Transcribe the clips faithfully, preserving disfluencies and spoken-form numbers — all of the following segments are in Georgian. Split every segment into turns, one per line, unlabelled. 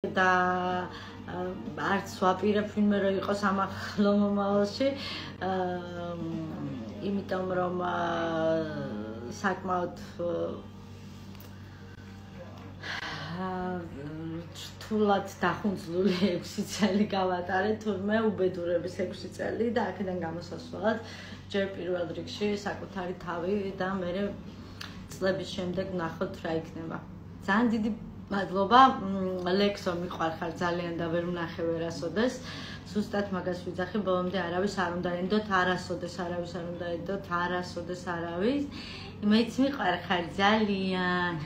და არც ვაპირებ ვინმე რომ იყოს ამახლო მომავალში, იმიტომ რომ საკმაოდ რთულად დახუნძლული ექვსი წელი გავატარე, თურმე უბედურების ექვსი წელი და აქედან გამოსასვლელად ჯერ პირველ რიგში საკუთარი თავი და მერე წლების შემდეგ ვნახოთ რა იქნება. ძალიან დიდი მადლობა, ლექსო მიყვარხარ ძალიან და ვერ ვნახე ვერასოდეს. ზუსტად მაგას ვიძახი, ბოლომდე არავის არ უნდა ენდოთ, არასოდეს არავის არ უნდა ენდოთ, არასოდეს არავის. მეც მიყვარხარ ძალიან.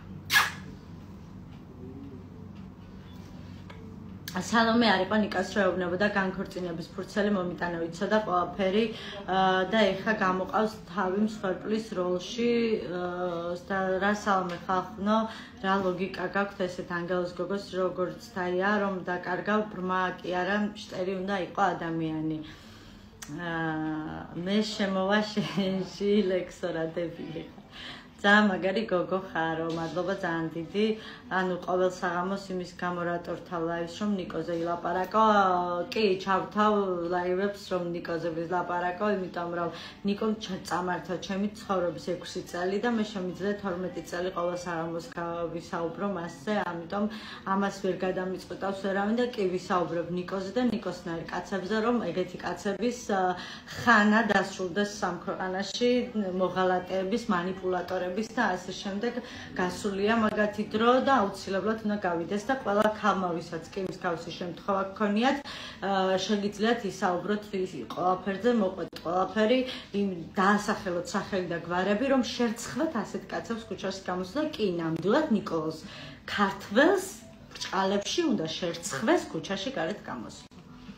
სალომე არ იყო ნიკას რო ეუბნებოდა განქორწინების ფურცელი მომიტანა ვიცოდა ყველაფერი და ეხა გამოყავს თავი მსხვერპლის როლში და რა სალომე ხალხნო რა ლოგიკა გაქვთ ესეთ ანგელოზ გოგოს როგორც თაია რომ დაკარგავ ბრმა კი არა შტერი უნდა იყო ადამიანი მე შემოვა შენში ლექსო რა დებილი ძალიან მაგარი გოგო ხარო, მადლობა ძალიან დიდი. ანუ ყოველ საღამოს იმის გამო რატორთავ ლაივს რომ ნიკოზე ილაპარაკო. კი, ჩავთავ ლაივებს რომ ნიკოზე ვილაპარაკო, იმიტომ რომ ნიკომ წამართა ჩემი ცხოვრების ექვსი წელი და მე შემიძლია თორმეტი წელი ყოველ საღამოს ვისაუბრო მასზე, ამიტომ ამას ვერ გადამიწყვეტავს ვერავინ და კი ვისაუბრებ ნიკოზე და ნიკოსნაირ კაცებზე, რომ ეგეთი კაცების ხანა დასრულდეს სამ ქვეყანაში, მოღალატეების, მანიპულატორების და ასე შემდეგ გასულია მაგათი დრო და აუცილებლად უნდა გავიდეს და ყველა ქალმა ვისაც კი მსგავსი შემთხვევა გქონიათ შეგიძლიათ ისაუბროთ ყველაფერზე მოყვეთ ყველაფერი დაასახელოთ სახელი და გვარები რომ შერცხვეთ ასეთ კაცებს ქუჩაში გამოსვლა კი ნამდვილად ნიკოლოზ ქართველს ბრჭყალებში უნდა შერცხვეს ქუჩაში გარეთ გამოსვლა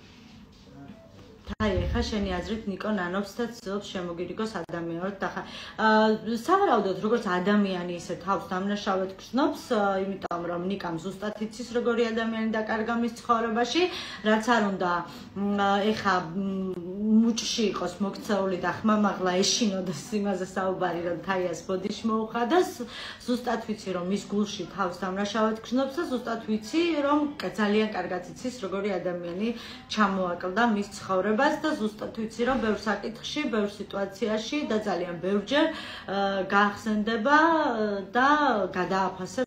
აი ეხა შენი აზრით ნიკო ნანობს და ცდილობს შემოგირიგოს ადამიანად და ხა სავარაუდოდ როგორც ადამიანი ისე თავს დამნაშავედ გრძნობს იმიტომ რომ ნიკამ ზუსტად იცის როგორი ადამიანი დაკარგა მის ცხოვრებაში რაც არ უნდა ეხა მუჭში იყოს მოქცეული და ხმამაღლა ეშინოდეს იმაზე საუბარი რომ თაიას ბოდიში მოუხადოს ზუსტად ვიცი რომ მის გულში თავს დამნაშავედ გრძნობს და ზუსტად ვიცი რომ ძალიან კარგად იცის როგორი ადამიანი ჩამოაკლდა მის ცხოვრებას და ზუსტად ვიცი რომ ბევრ საკითხში, ბევრ სიტუაციაში და ძალიან ბევრჯერ გაახსენდება და გადააფასებს